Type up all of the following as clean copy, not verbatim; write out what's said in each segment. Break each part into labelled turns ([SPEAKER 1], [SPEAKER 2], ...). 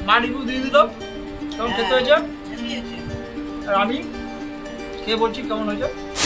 [SPEAKER 1] মা রিভিউ দিয়ে দিল কেমন খেতে হয়েছে, আর আমি খেয়ে বলছি কেমন হয়েছে।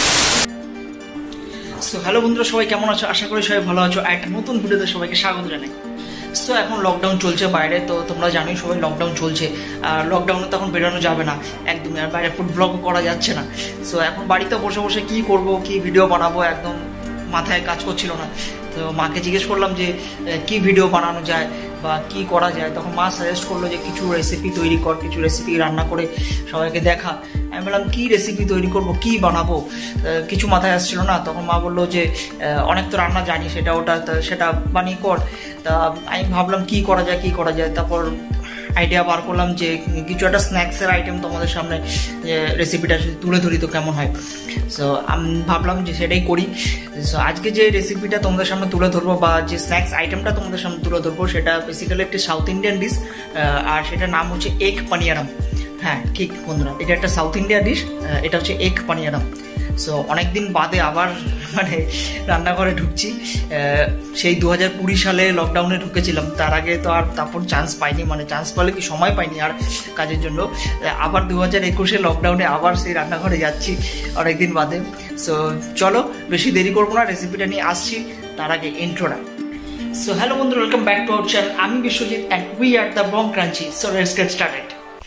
[SPEAKER 1] সো হ্যালো বন্ধুরা, সবাই কেমন আছো? আশা করি সবাই ভালো আছো। একটা নতুন ভিডিওতে সবাইকে স্বাগত জানাই। সো এখন লকডাউন চলছে বাইরে, তো তোমরা জানোই সবাই লকডাউন চলছে। আর লকডাউনে তখন বেরোনো যাবে না একদমই, আর বাইরে ফুড ব্লগও করা যাচ্ছে না। সো এখন বাড়িতে বসে বসে কি করব, কি ভিডিও বানাবো একদম মাথায় কাজ করছিল না। তো মাকে জিজ্ঞেস করলাম যে কি ভিডিও বানানো যায় বা কি করা যায়। তখন মা সাজেস্ট করলো যে কিছু রেসিপি তৈরি কর, কিছু রেসিপি রান্না করে সবাইকে দেখা। আমি বললাম কি রেসিপি তৈরি করব, কি বানাবো, কিছু মাথায় আসছিল না। তখন মা বললো যে অনেক তো রান্না জানি, সেটা বানিয়ে কর। তা আমি ভাবলাম কি করা যায়। তারপর আইডিয়া বার করলাম যে কিছু একটা স্ন্যাক্সের আইটেম তোমাদের সামনে রেসিপিটা যদি তুলে ধরি তো কেমন হয়। সো আমি ভাবলাম যে সেটাই করি। সো আজকে যে রেসিপিটা তোমাদের সামনে তুলে ধরবো বা যে স্ন্যাক্স আইটেমটা তোমাদের সামনে তুলে ধরবো সেটা বেসিক্যালি একটি সাউথ ইন্ডিয়ান ডিশ, আর সেটার নাম হচ্ছে এগ পানিয়ারাম। হ্যাঁ ঠিক বন্ধুরা, এটা একটা সাউথ ইন্ডিয়ান ডিশ, এটা হচ্ছে এগ পানিয়ারাম। সো অনেকদিন বাদে আবার মানে রান্নাঘরে ঢুকছি। সেই 2020 সালে লকডাউনে ঢুকেছিলাম, তার আগে তো আর তারপর চান্স পাইনি, মানে চান্স পেলে কি সময় পাইনি আর কাজের জন্য। আবার 2021 লকডাউনে আবার সেই রান্নাঘরে যাচ্ছি অনেকদিন বাদে। সো চলো বেশি দেরি করবো না, রেসিপিটা নিয়ে আসছি। তার আগে ইন্ট্রোটা। সো হ্যালো বন্ধুরা, welcome back to our channel. আমি Biswajit and we are the bong crunchy. So let's get started.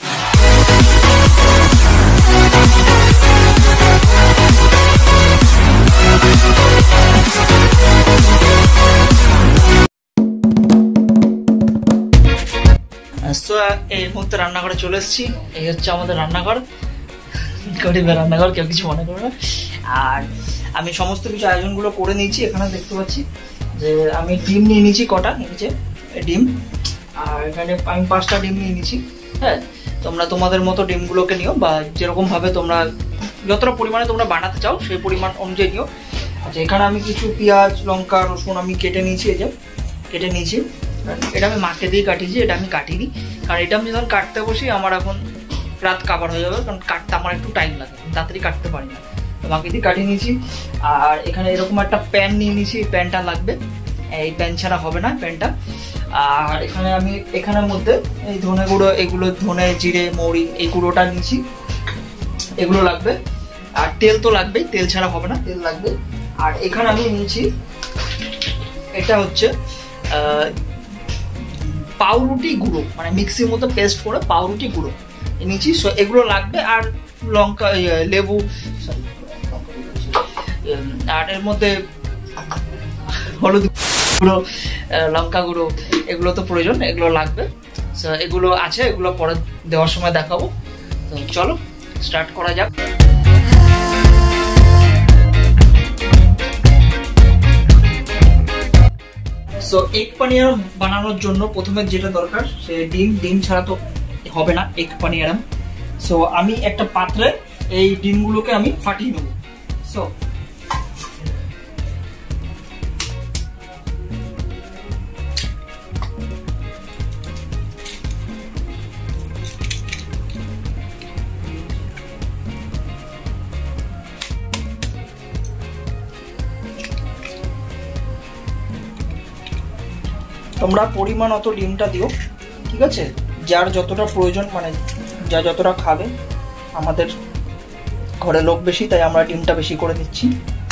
[SPEAKER 1] So এই মুহূর্তে রান্নাঘরে চলে এসেছি। এই হচ্ছে আমাদের রান্নাঘর, গরিবের রান্নাঘর, কেউ কিছু মনে করবে না। আর আমি সমস্ত কিছু আয়োজনগুলো করে নিয়েছি। এখানে দেখতে পাচ্ছি যে আমি ডিম নিয়ে নিয়েছি, কটা নিয়েছে ডিম, আর এখানে আমি 5টা ডিম নিয়ে নিয়েছি। হ্যাঁ, তোমরা তোমাদের মতো ডিমগুলোকে নিও বা যেরকম ভাবে তোমরা যতটা পরিমাণে তোমরা বানাতে চাও সেই পরিমাণ অনুযায়ী নিও। আচ্ছা, এখানে আমি কিছু পেঁয়াজ, লঙ্কা, রসুন আমি কেটে নিয়েছি। এই যে কেটে নিয়েছি, এটা আমি মাকে দিয়ে কাটিয়েছি, এটা আমি কাটিনি, কারণ এটা আমি যখন কাটতে বসি আমার এখন রাত কাবার হয়ে যাবে, কারণ কাটতে আমার একটু টাইম লাগে, তাড়াতাড়ি কাটতে পারি না। তো মাকে দিয়ে কাটিয়ে নিয়েছি। আর এখানে এরকম একটা প্যান নিয়ে নিয়েছি, প্যানটা লাগবে, এই প্যান ছাড়া হবে না প্যানটা। আর এখানে আমি এখানের মধ্যে এই ধনে গুঁড়ো, এগুলো ধনে, জিরে, মৌরি, এই গুঁড়োটা নিয়েছি, এগুলো লাগবে। আর তেল তো লাগবেই, তেল ছাড়া হবে না, তেল লাগবে। আর এখানে আমি নিয়েছি, এটা হচ্ছে পাউরুটি গুঁড়ো, মানে মিক্সির মতো পেস্ট করে পাউরুটি গুঁড়ো নিয়েছি। সো এগুলো লাগবে। আর লঙ্কা, লেবু, আর এর মধ্যে হলুদ গুঁড়ো, লঙ্কা গুঁড়ো, এগুলো তো প্রয়োজন, এগুলো লাগবে। সো এগুলো আছে, এগুলো পরে দেওয়ার সময় দেখাবো। তো চলো স্টার্ট করা যাক। সো এগ পানিয়ারাম বানানোর জন্য প্রথমে যেটা দরকার সে ডিম। ডিম ছাড়া তো হবে না এগ পানিয়ারাম। সো আমি একটা পাত্রে এই ডিমগুলোকে আমি ফাটিয়ে নেব। সো তোমরা পরিমাণ অত ডিমটা দিও, ঠিক আছে, যার যতটা প্রয়োজন, মানে যা যতটা খাবে। আমাদের ঘরে লোক বেশি, তাই আমরা ডিমটা বেশি করে দিচ্ছি।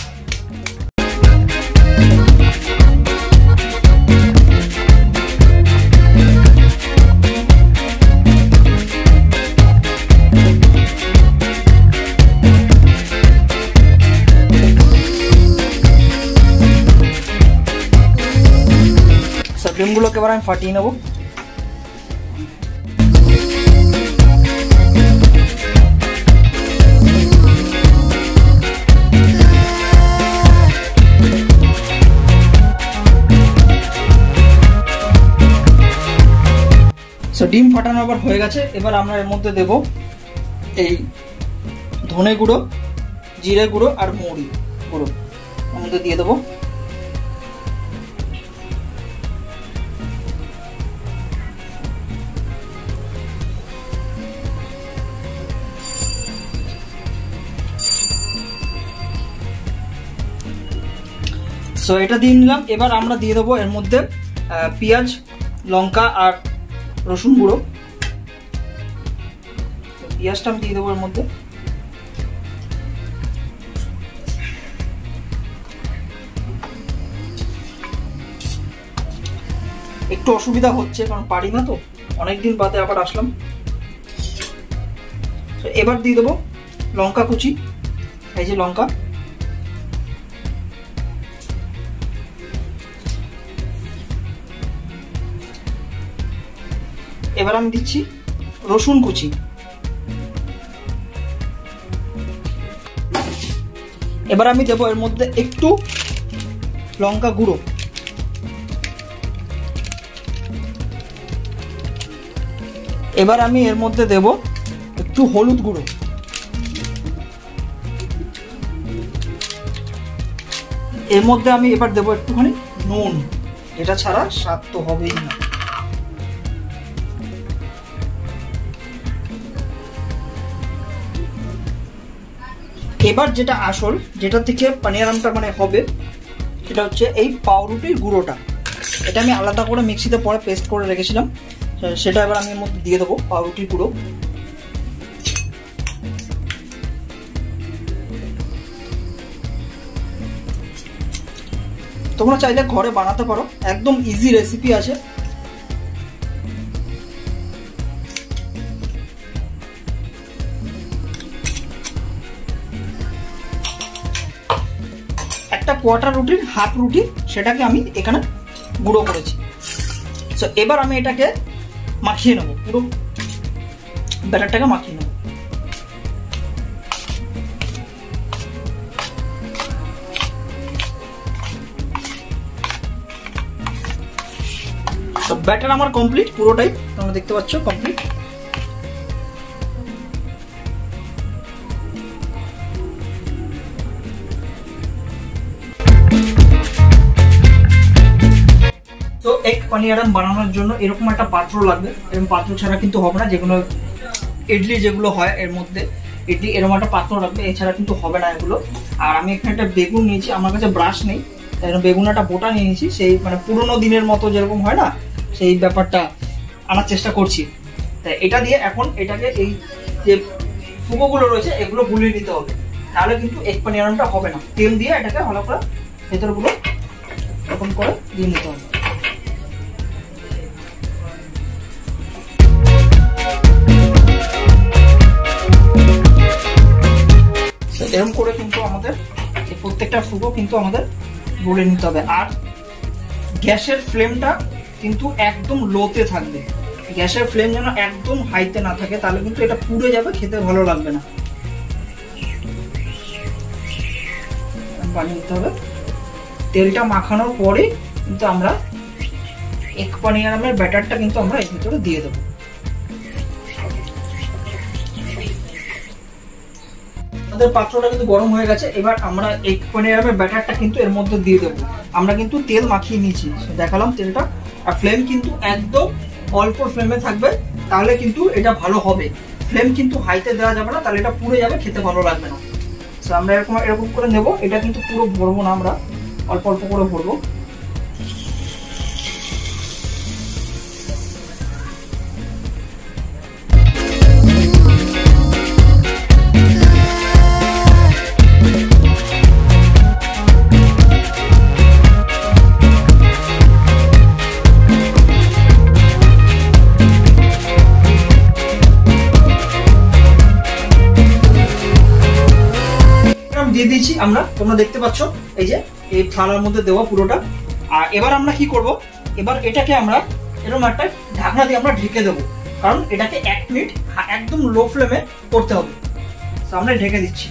[SPEAKER 1] ডিমগুলোকে এবার আমি ফাটিয়ে নেব। সো ডিম ফাটানো আবার হয়ে গেছে। এবার আমরা এর মধ্যে দেব এই ধনে গুঁড়ো, জিরে গুঁড়ো আর মৌরি গুঁড়ো, এর মধ্যে দিয়ে দেবো। সো এটা দিয়ে নিলাম। এবার আমরা দিয়ে দেবো এর মধ্যে পেঁয়াজ, লঙ্কা আর রসুন গুঁড়ো, পেঁয়াজটা আমি দিয়ে দেবো এর মধ্যে। একটু অসুবিধা হচ্ছে কারণ পারি না তো, অনেকদিন বাদে আবার আসলাম। এবার দিয়ে দেবো লঙ্কা কুচি, এই যে লঙ্কা। এবার আমি দিচ্ছি রসুন কুচি। এবার আমি দেবো এর মধ্যে একটু লঙ্কা গুঁড়ো। এবার আমি এর মধ্যে দেব একটু হলুদ গুঁড়ো। এর মধ্যে আমি এবার দেবো একটুখানি নুন, এটা ছাড়া স্বাদ তো হবেই না। এবার যেটা আসল, যেটা থেকে পানিয়ারামটা মানে হবে, সেটা হচ্ছে এই পাউরুটির গুঁড়োটা। এটা আমি আলাদা করে মিক্সিতে পরে পেস্ট করে রেখেছিলাম, সেটা এবার আমি এর মধ্যে দিয়ে দেবো পাউরুটির গুঁড়ো। তোমরা চাইলে ঘরে বানাতে পারো, একদম ইজি রেসিপি আছে। একটা কোয়ার্টার রুটির হাফ রুটি, সেটাকে আমি এখানে গুঁড়ো করেছি। তো এবার আমি এটাকে মাখিয়ে নেবো, পুরো ব্যাটারটাকে মাখিয়ে নেবো। তো ব্যাটার আমার কমপ্লিট পুরোটাই, তোমরা দেখতে পাচ্ছ কমপ্লিট। তো এগ পানিয়ারাম বানানোর জন্য এরকম একটা পাত্র লাগবে, এরকম পাত্র ছাড়া কিন্তু হবে না। যেগুলো ইডলি যেগুলো হয় এর মধ্যে ইডলি, এরকম একটা পাত্র লাগবে, এছাড়া কিন্তু হবে না এগুলো। আর আমি এখানে একটা বেগুন নিয়েছি, আমার কাছে ব্রাশ নেই, তাই বেগুন একটা বোটা নিয়ে নিয়েছি। সেই মানে পুরোনো দিনের মতো যেরকম হয় না, সেই ব্যাপারটা আনার চেষ্টা করছি। তাই এটা দিয়ে এখন এটাকে এই যে ফুগোগুলো রয়েছে এগুলো গুলিয়ে নিতে হবে, নাহলে কিন্তু এগ পানিয়ারামটা হবে না। তেল দিয়ে এটাকে ভালো করে ভেতরগুলো এরকম করে দিয়ে নিতে হবে। এরকম করে কিন্তু আমাদের প্রত্যেকটা ফুগো কিন্তু আমাদের গলে নিতে হবে। আর গ্যাসের ফ্লেমটা কিন্তু একদম লোতে থাকবে, গ্যাসের ফ্লেম যেন একদম হাইতে না থাকে, তাহলে কিন্তু এটা পুড়ে যাবে, খেতে ভালো লাগবে না। বানিয়ে নিতে হবে। তেলটা মাখানোর পরে কিন্তু আমরা এগ পানিয়ারামের ব্যাটারটা কিন্তু আমরা এর ভিতরে দিয়ে দেবো। আমাদের পাত্রটা কিন্তু গরম হয়ে গেছে, এবার আমরা এগ পানিয়ারামের ব্যাটারটা কিন্তু এর মধ্যে দিয়ে দেবো। আমরা কিন্তু তেল মাখিয়ে নিয়েছি, দেখালাম তেলটা। আর ফ্লেম কিন্তু একদম অল্প ফ্লেমে থাকবে, তাহলে কিন্তু এটা ভালো হবে। ফ্লেম কিন্তু হাইতে দেওয়া যাবে না, তাহলে এটা পুড়ে যাবে, খেতে ভালো লাগবে না। তো আমরা এরকম করে নেব। এটা কিন্তু পুরো ভরবো না, আমরা অল্প অল্প করে ভরবো। দিয়ে দিয়েছি আমরা, তোমরা দেখতে পাচ্ছ এই যে এই থালার মধ্যে দেওয়া পুরোটা। আর এবার আমরা কি করব, এবার এটাকে আমরা এরকম একটা ঢাকনা দিয়ে আমরা ঢেকে দেবো, কারণ এটাকে 1 মিনিট একদম লো ফ্লেমে করতে হবে। তো আমরা ঢেকে দিচ্ছি।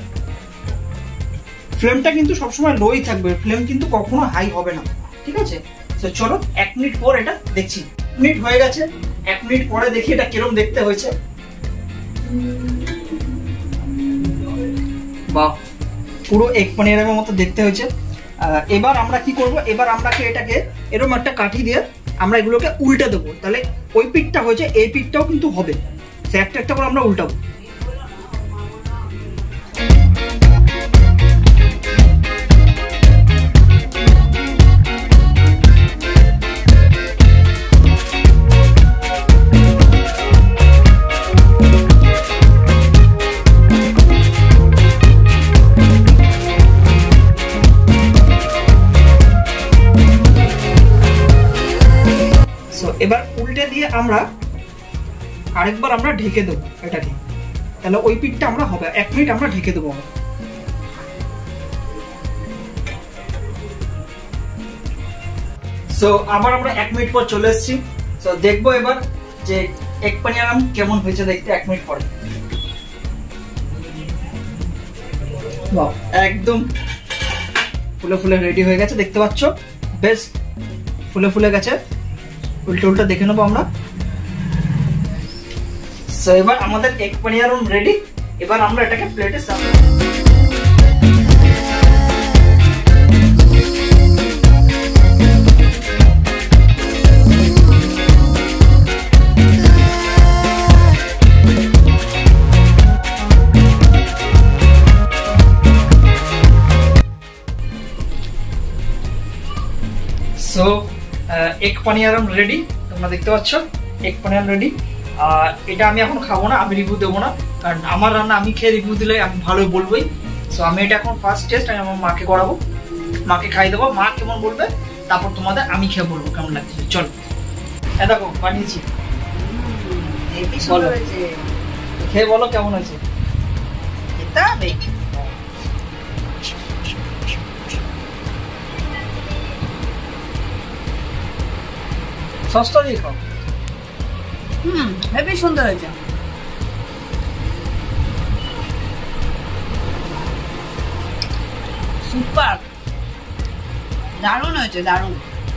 [SPEAKER 1] ফ্লেমটা কিন্তু সবসময় লোই থাকবে, ফ্লেম কিন্তু কখনো হাই হবে না, ঠিক আছে? তো চলো 1 মিনিট পর এটা দেখছি। 1 মিনিট হয়ে গেছে, 1 মিনিট পরে দেখি এটা কিরকম দেখতে হয়েছে। বাহ, পুরো এগ পানিয়ারামের মতো দেখতে হয়েছে। এবার আমরা কি করব, এবার আমরা এটাকে এরকম একটা কাঠি দিয়ে আমরা এগুলোকে উল্টে দেবো, তাহলে ওই পিঠটা হয়েছে এই পিঠটাও কিন্তু হবে। একটা একটা করে আমরা উল্টাবো। এবার উল্টে দিয়ে আমরা আরেকবার আমরা ঢেকে দেবো এটাকে, তাহলে ওই পিঠটা আমরা হবে 1 মিনিট আমরা ঢেকে দেবো। সো আবার আমরা 1 মিনিট পর চলে এসেছি। সো দেখবো এবার যে এক পানিয়ারাম কেমন হয়েছে দেখতে 1 মিনিট পরে। একদম ফুলে ফুলে রেডি হয়ে গেছে, দেখতে পাচ্ছ বেশ ফুলে ফুলে গেছে। উল্টে উল্টে দেখে নেবো আমরা। সো এবার আমাদের এক পানিয়ারাম রেডি। এবার আমরা এটাকে প্লেটে সার্ভ করব। সো এক পানিয়ারাম রেডি, তোমরা দেখতে পাচ্ছ এক পানিয়ারাম রেডি। এটা আমি এখন খাবো না, আমি রিভিউ দেবো না, কারণ আমার রান্না আমি খেয়ে রিভিউ দিলে আমি ভালোই বলবোই। সো আমি এটা এখন ফার্স্ট টেস্ট আমি আমার মাকে করাবো, মাকে খাই দেবো, মা কেমন বলবে তারপর তোমাদের আমি খেয়ে বলবো কেমন লাগছে। চলো দেখো বানিয়েছি, খেয়ে বলো কেমন হয়েছে। সসটা দিয়ে খাও।
[SPEAKER 2] হেবি সুন্দর হয়েছে, সুপার, দারুণ হয়েছে, দারুণ।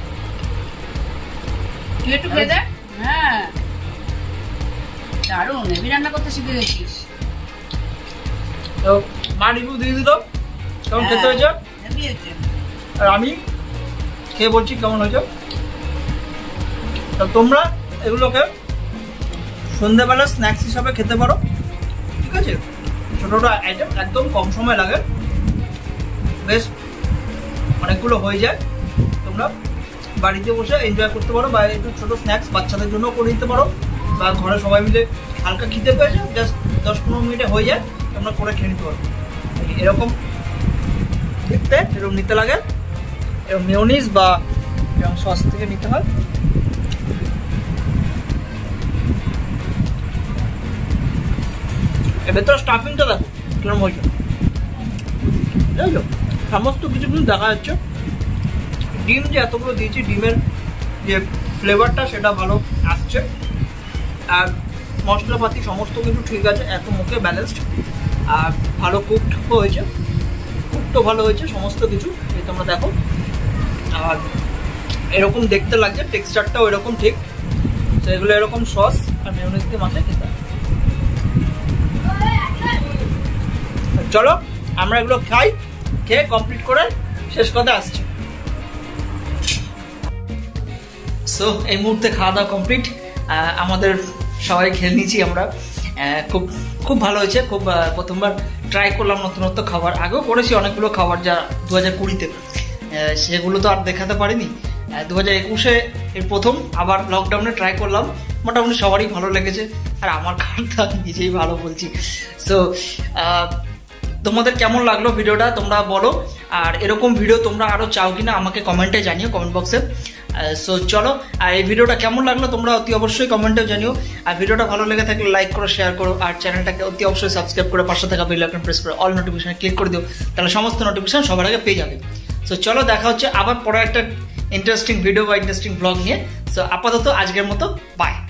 [SPEAKER 2] তুই একটু খেয়ে দেখ। হ্যাঁ দারুণ, হেবি রান্না করতে শিখে গেছিস।
[SPEAKER 1] তো মা রিভিউ দিয়ে দিল কেমন খেতে হয়েছে,
[SPEAKER 2] হেবি হয়েছে।
[SPEAKER 1] আর আমি খেয়ে বলছি কেমন হয়েছে। তো তোমরা এগুলোকে সন্ধ্যাবেলা স্ন্যাক্স হিসাবে খেতে পারো, ঠিক আছে। ছোট ছোট আইটেম, একদম কম সময় লাগে, বেশ অনেকগুলো হয়ে যায়। তোমরা বাড়িতে বসে এনজয় করতে পারো, বা একটু ছোট স্ন্যাক্স বাচ্চাদের জন্য করে দিতে পারো, বা ঘরে সবাই মিলে হালকা খিদে পেয়েছে জাস্ট 10-15 মিনিটে হয়ে যায়, তোমরা করে খেয়ে নিতে পারো। এরকম দেখতে এরকম নিতে লাগে, এরকম মেয়োনিজ বা এরকম সস থেকে নিতে হয়। ভেতরে স্টাফিংটা দেখো কিরকম হয়েছে, সমস্ত কিছু কিন্তু দেখা যাচ্ছে। ডিম যে এতগুলো দিয়েছি, ডিমের যে ফ্লেভারটা সেটা ভালো আসছে, আর মশলাপাতি সমস্ত কিছু ঠিক আছে, এত মুখে ব্যালেন্সড, আর ভালো কুকড হয়েছে, কুকডও ভালো হয়েছে সমস্ত কিছু, এই তোমরা দেখো। আর এরকম দেখতে লাগছে, টেক্সচারটাও এরকম ঠিক। তো এগুলো এরকম সস আর মেয়োনিজ দিয়ে মাথায় খেতে হয়। চলো আমরা এগুলো খাই, খেয়ে কমপ্লিট করে শেষ কথা আসছে। সো এই মুহূর্তে খাওয়া দাওয়া কমপ্লিট, আমাদের সবাই খেয়ে নিয়েছি আমরা। খুব খুব ভালো হয়েছে, খুব প্রথমবার ট্রাই করলাম নতুনত্ব খাবার। আগেও করেছি অনেকগুলো খাবার যা 2020-তে, সেগুলো তো আর দেখাতে পারিনি। 2021-এ এর প্রথম আবার লকডাউনে ট্রাই করলাম, মোটামুটি সবারই ভালো লেগেছে, আর আমার খাওয়া নিজেই ভালো বলছি। সো তোমাদের কেমন লাগলো ভিডিওটা তোমরা বলো, আর এরকম ভিডিও তোমরা আরো চাও কিনা আমাকে কমেন্টে জানিও, কমেন্ট বক্সে। সো চলো, আর এই ভিডিওটা কেমন লাগলো তোমরা অতি অবশ্যই কমেন্টে জানিও। আর ভিডিওটা ভালো লেগে থাকলে লাইক করো, শেয়ার করো, আর চ্যানেলটাকে অতি অবশ্যই সাবস্ক্রাইব করে পাশে থাকা বেল আইকন প্রেস করে অল নোটিফিকেশন ক্লিক করে দিও, তাহলে সমস্ত নোটিফিকেশন সবার আগে পেয়ে যাবে। সো চলো, দেখা হচ্ছে আবার পরে একটা ইন্টারেস্টিং ভিডিও বা ইন্টারেস্টিং ব্লগ নিয়ে। সো আপাতত আজকের মতো বাই।